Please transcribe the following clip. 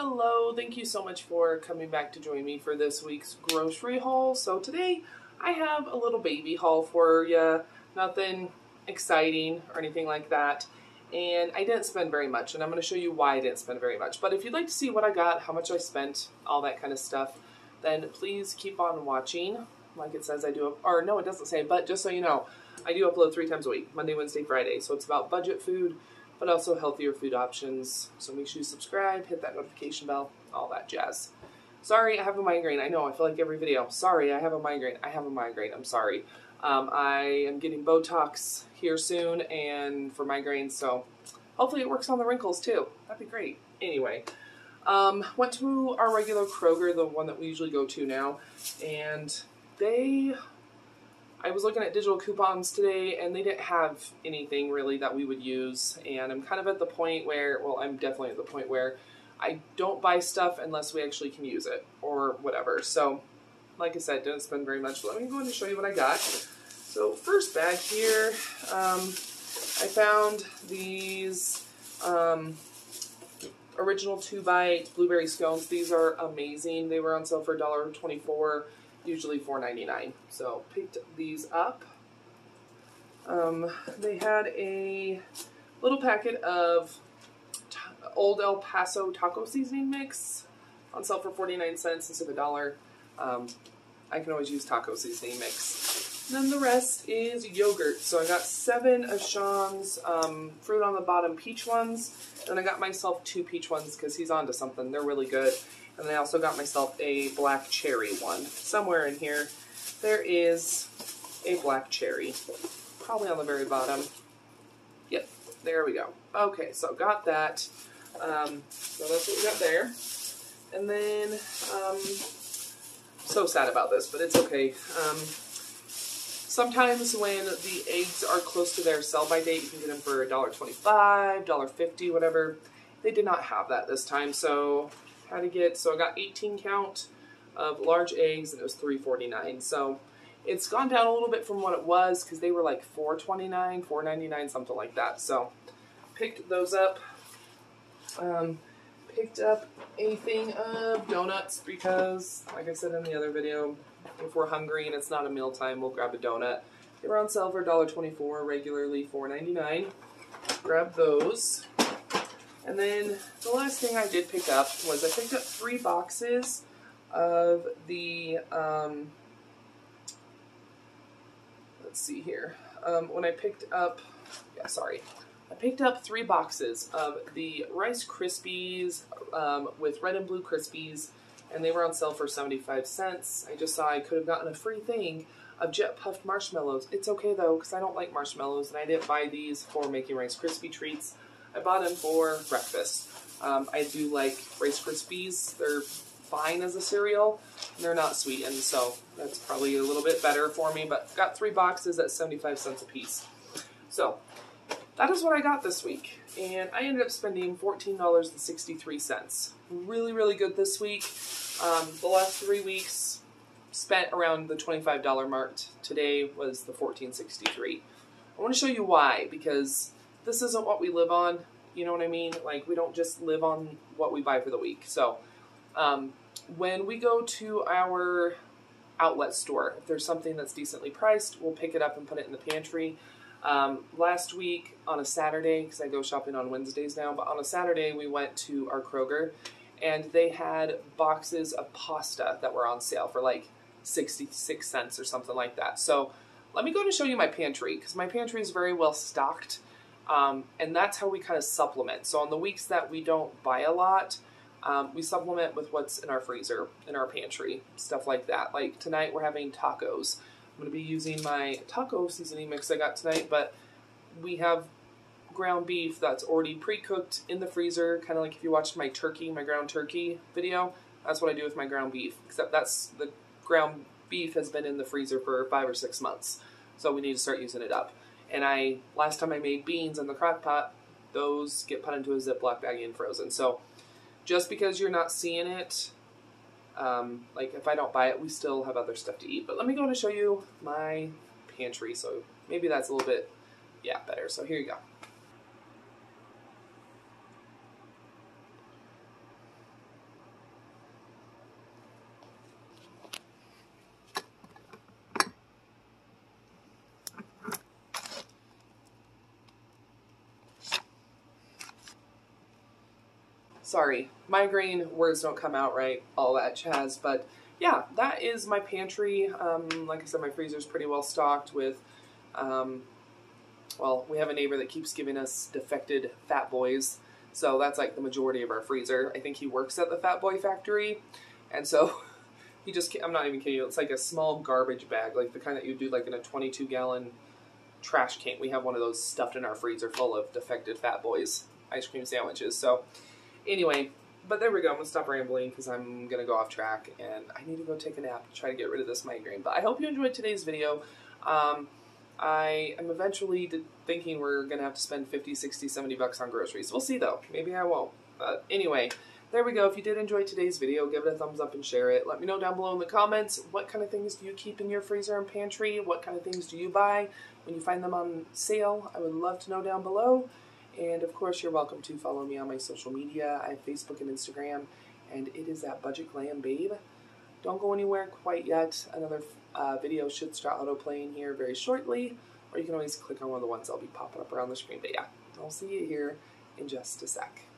Hello, thank you so much for coming back to join me for this week's grocery haul. So today I have a little baby haul for you. Nothing exciting or anything like that. And I didn't spend very much, and I'm going to show you why I didn't spend very much. But if you'd like to see what I got, how much I spent, all that kind of stuff, then please keep on watching. Like it says I do, or no, it doesn't say, but just so you know, I do upload 3 times a week, Monday, Wednesday, Friday. So it's about budget food, but also healthier food options. So make sure you subscribe, hit that notification bell, all that jazz. Sorry, I have a migraine. I know, I feel like every video. Sorry, I have a migraine. I have a migraine. I'm sorry. I am getting Botox here soon and for migraines, so hopefully it works on the wrinkles too. That'd be great. Anyway, went to our regular Kroger, the one that we usually go to now, and I was looking at digital coupons today, and they didn't have anything really that we would use, and I'm kind of at the point where, well, I'm definitely at the point where I don't buy stuff unless we actually can use it, or whatever. So, like I said, didn't spend very much, but let me go ahead and show you what I got. So, first bag here, I found these original 2-bite blueberry scones. These are amazing. They were on sale for $1.24. Usually $4.99. So picked these up. They had a little packet of Old El Paso taco seasoning mix on sale for 49 cents instead of $1. I can always use taco seasoning mix. And then the rest is yogurt. So I got 7 of Sean's fruit on the bottom peach ones. And I got myself 2 peach ones because he's onto something. They're really good. And I also got myself a black cherry one. Somewhere in here, there is a black cherry. Probably on the very bottom. Yep, there we go. Okay, so got that. So that's what we got there. And then, so sad about this, but it's okay. Sometimes when the eggs are close to their sell-by date, you can get them for $1.25, $1.50, whatever. They did not have that this time, so so I got 18 count of large eggs, and it was $3.49. So it's gone down a little bit from what it was, because they were like $4.29, $4.99, something like that. So picked those up. Picked up a thing of donuts because, like I said in the other video, if we're hungry and it's not a mealtime, we'll grab a donut. They were on sale for $1.24, regularly $4.99. Grab those. And then the last thing I did pick up was I picked up 3 boxes of the, let's see here. When I picked up, I picked up 3 boxes of the Rice Krispies with red and blue Krispies, and they were on sale for 75 cents. I just saw I could have gotten a free thing of jet puffed marshmallows. It's okay though, because I don't like marshmallows, and I didn't buy these for making Rice Krispie treats. I bought them for breakfast. I do like Rice Krispies. They're fine as a cereal, and they're not sweetened, so that's probably a little bit better for me, but got 3 boxes at 75 cents a piece. So that is what I got this week, and I ended up spending $14.63. Really, really good this week. The last 3 weeks spent around the $25 mark. Today was the $14.63. I want to show you why, because this isn't what we live on, you know what I mean? Like, we don't just live on what we buy for the week. So, when we go to our outlet store, if there's something that's decently priced, we'll pick it up and put it in the pantry. Last week on a Saturday, because I go shopping on Wednesdays now, but on a Saturday we went to our Kroger, and they had boxes of pasta that were on sale for like 66 cents or something like that. So, let me go and show you my pantry, because my pantry is very well stocked. And that's how we kind of supplement. So on the weeks that we don't buy a lot, we supplement with what's in our freezer, in our pantry, stuff like that. Like tonight we're having tacos. I'm going to be using my taco seasoning mix I got tonight, but we have ground beef that's already pre-cooked in the freezer, kind of like if you watched my ground turkey video. That's what I do with my ground beef, except the ground beef has been in the freezer for 5 or 6 months. So we need to start using it up. And last time I made beans in the crock pot, those get put into a Ziploc baggie and frozen. So just because you're not seeing it, like if I don't buy it, we still have other stuff to eat. But let me go and show you my pantry. So maybe that's a little bit, better. So here you go. sorry, migraine, words don't come out right, all that jazz. But yeah, that is my pantry. Like I said, my freezer's pretty well stocked with, well, we have a neighbor that keeps giving us defected Fat Boys. So that's like the majority of our freezer. I think he works at the Fat Boy factory. And so he just, I'm not even kidding you, it's like a small garbage bag, like the kind that you do like in a 22-gallon trash can. We have one of those stuffed in our freezer full of defected Fat Boys ice cream sandwiches. So anyway, but there we go. I'm going to stop rambling because I'm going to go off track and I need to go take a nap to try to get rid of this migraine. But I hope you enjoyed today's video. I am eventually thinking we're going to have to spend 50, 60, 70 bucks on groceries. We'll see though. Maybe I won't. But anyway, there we go. If you did enjoy today's video, give it a thumbs up and share it. Let me know down below in the comments, what kind of things do you keep in your freezer and pantry? What kind of things do you buy when you find them on sale? I would love to know down below. And of course, you're welcome to follow me on my social media. I have Facebook and Instagram, and it is at Budget Glam Babe. Don't go anywhere quite yet. Another video should start auto-playing here very shortly, or you can always click on one of the ones that'll be popping up around the screen. But yeah, I'll see you here in just a sec.